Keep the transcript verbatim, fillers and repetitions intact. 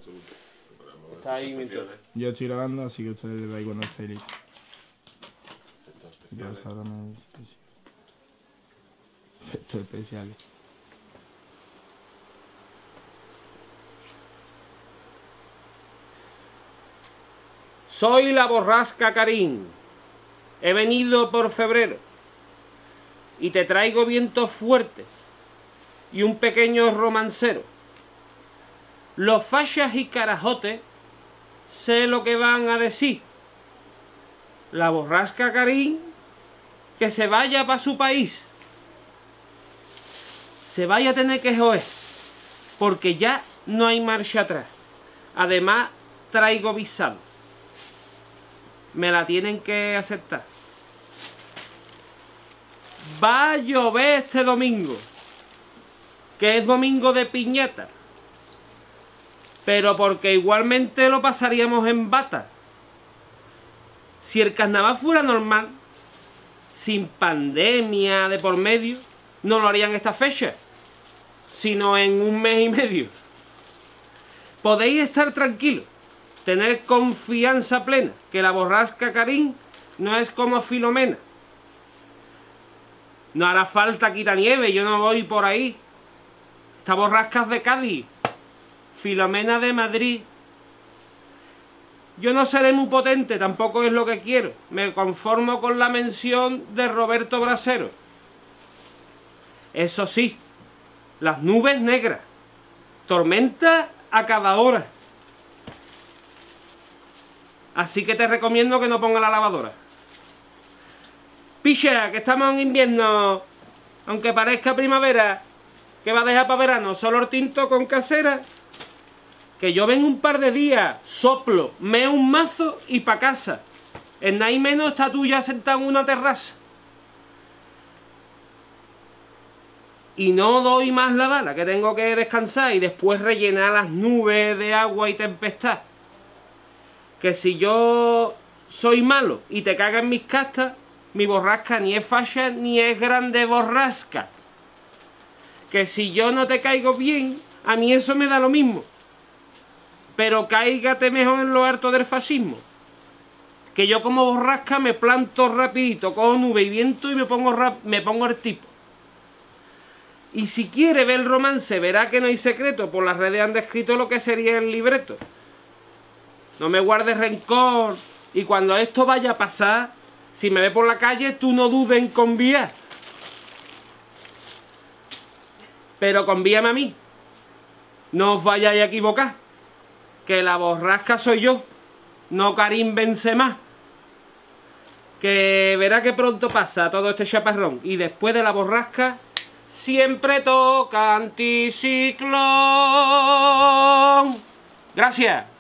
Está ahí mientras... Yo estoy grabando, así que ustedes le dais cuando estéis listos. Efectos especiales. Soy la borrasca Karim. He venido por febrero y te traigo vientos fuertes y un pequeño romancero. Los fachas y carajotes sé lo que van a decir. La borrasca Karim que se vaya para su país. Se vaya a tener que joder porque ya no hay marcha atrás. Además traigo visado. Me la tienen que aceptar. Va a llover este domingo, que es domingo de piñata, pero porque igualmente lo pasaríamos en bata. Si el carnaval fuera normal, sin pandemia de por medio, no lo harían esta fecha, sino en un mes y medio. Podéis estar tranquilos, tener confianza plena, que la borrasca Karim no es como Filomena. No hará falta quitanieve, yo no voy por ahí. Esta borrasca es de Cádiz, Filomena de Madrid. Yo no seré muy potente, tampoco es lo que quiero. Me conformo con la mención de Roberto Brasero. Eso sí, las nubes negras, tormenta a cada hora. Así que te recomiendo que no ponga la lavadora. Picha, que estamos en invierno, aunque parezca primavera, que va a dejar para verano solo el tinto con casera. Que yo vengo un par de días, soplo, meo un mazo y pa' casa. En nada y menos está tú ya sentado en una terraza. Y no doy más la bala, que tengo que descansar y después rellenar las nubes de agua y tempestad. Que si yo soy malo y te cagas en mis castas, mi borrasca ni es facha ni es grande borrasca. Que si yo no te caigo bien, a mí eso me da lo mismo. Pero cáigate mejor en lo harto del fascismo. Que yo como borrasca me planto rapidito, cojo nube y viento y me pongo, rap me pongo el tipo. Y si quiere ver el romance, verá que no hay secreto. Por las redes han descrito lo que sería el libreto. No me guardes rencor. Y cuando esto vaya a pasar, si me ve por la calle, tú no dudes en conviar. Pero convíame a mí. No os vayáis a equivocar. Que la borrasca soy yo, no Karim Benzema. Que verá que pronto pasa todo este chaparrón. Y después de la borrasca, siempre toca anticiclón. Gracias.